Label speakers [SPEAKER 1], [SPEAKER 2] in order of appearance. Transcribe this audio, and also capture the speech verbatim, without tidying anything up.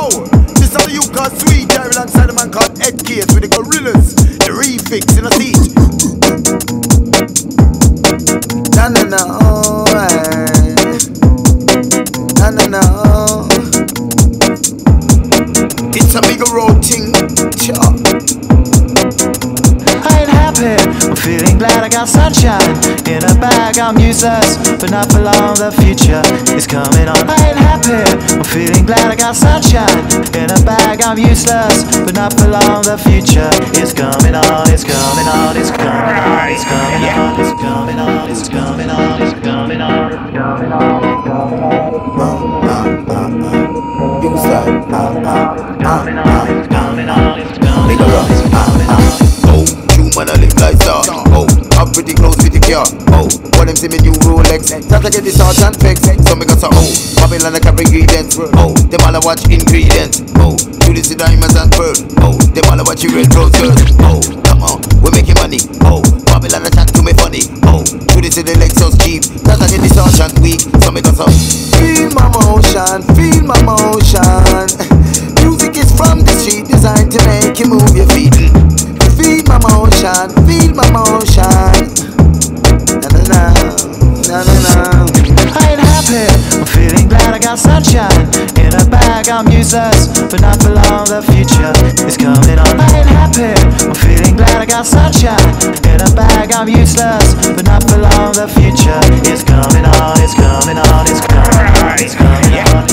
[SPEAKER 1] Yo, this is the you called Sweet, there alongside a man called Ed Case with the gorillas, the refix in a seat. Na na na, alright. Na na na, oh. It's a big road thing, sure.
[SPEAKER 2] I ain't happy, I'm feeling glad I got sunshine in a bag. I'm useless, but not for long, the future is coming on. I ain't happy, I'm feeling glad I got sunshine in a bag. I'm useless, but not for long, the future is coming on. It's coming on, it's coming on, it's coming on, it's coming on, it's coming on, it's coming on, it's coming on, it's coming on.
[SPEAKER 1] Uh, uh, uh, uh. You start, uh, uh, uh,
[SPEAKER 2] coming on, it's coming on, it's coming
[SPEAKER 1] Nigga,
[SPEAKER 2] on, it's coming on.
[SPEAKER 1] oh, you man I live like star. Oh, I'm pretty close with the car. Oh, what them see me new Rolex. Time to get this out and fix. So me got some oh, Babylon I carry ingredients. Oh, them all I watch ingredients. Oh, do this with diamonds and pearls. Oh, them all I watch you red roses. Oh, come on, we making money. Oh, Babylon I chat to me funny. Oh, do this with the Lexus Jeep. Time to get this out and weak. So me got some feel my motion, feel my motion. Music is from the street, designed to make you move your feet. Feel my motion, feel my motion. Na na na, na na na.
[SPEAKER 2] I ain't happy, I'm feeling glad I got sunshine in a bag. I'm useless, but not for long, the future is coming on. I ain't happy, I'm feeling glad I got sunshine in a bag. I'm useless, but not for long, the future is coming on. It's coming on, it's coming on, it's coming on.